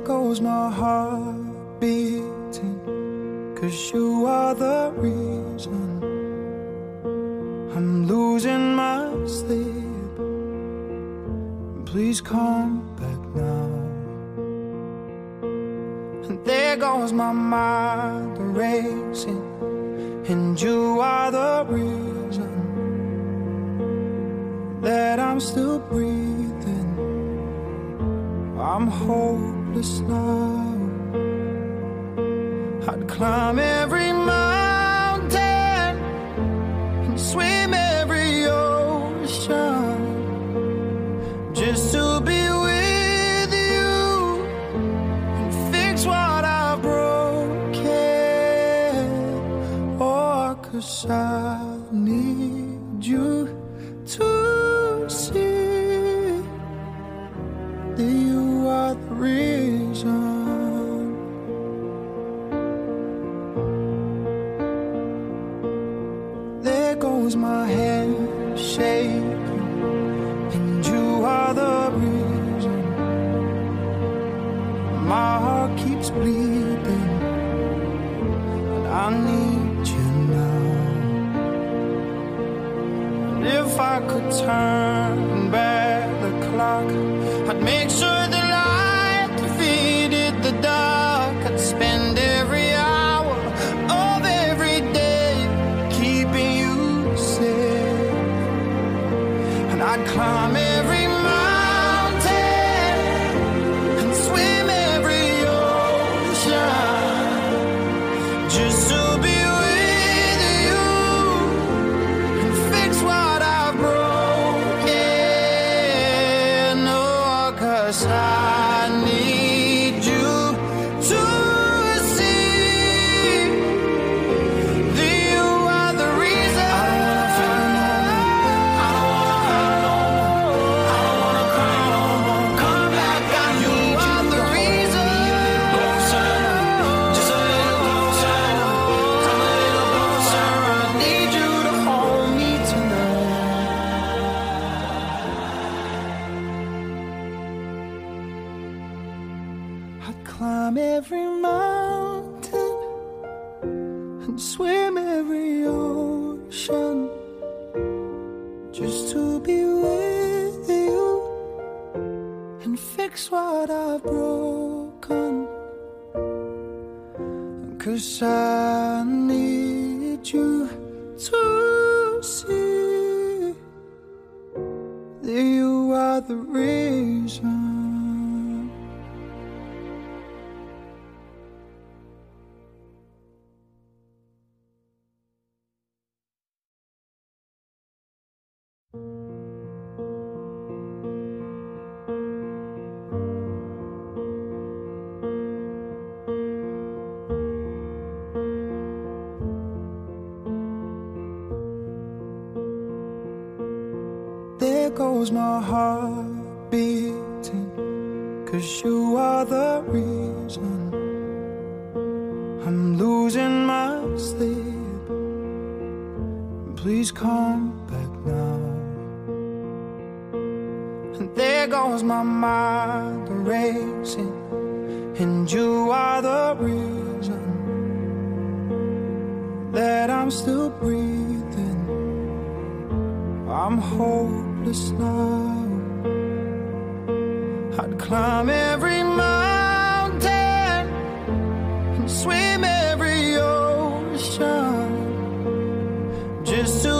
goes my heart beating, 'cause you are the reason I'm losing my sleep. Please come back now. And there goes my mind racing, and you are the reason that I'm still breathing. I'm hopeless now. I'd climb every mountain and swim every ocean just to be with you and fix what I've broken. Oh, 'cause I need you to see that you are the reason. There goes my hand shaking, and you are the reason. My heart keeps bleeding, and I need you now. And if I could turn back the clock, I'd make sure the light defeated the dark. I'd spend every hour of every day keeping you safe, and I'd climb every mountain and swim every ocean just to be with you and fix what I've broken. Oh, 'cause I need you to see that you are the reason. I don't wanna cry no more. Come back, I need you are the reason. Closer, just a little closer. Come a little closer. I need you to hold me tonight. I'd climb every mountain and swim every ocean just to be with you and fix what I've broken. 'Cause I need you to see that you are the reason. There goes my heart beating, 'cause you are the reason I'm losing my sleep. Please come back now. And there goes my mind racing, and you are the reason that I'm still breathing. I'm hopeless now. I'd climb every mountain and swim every ocean just to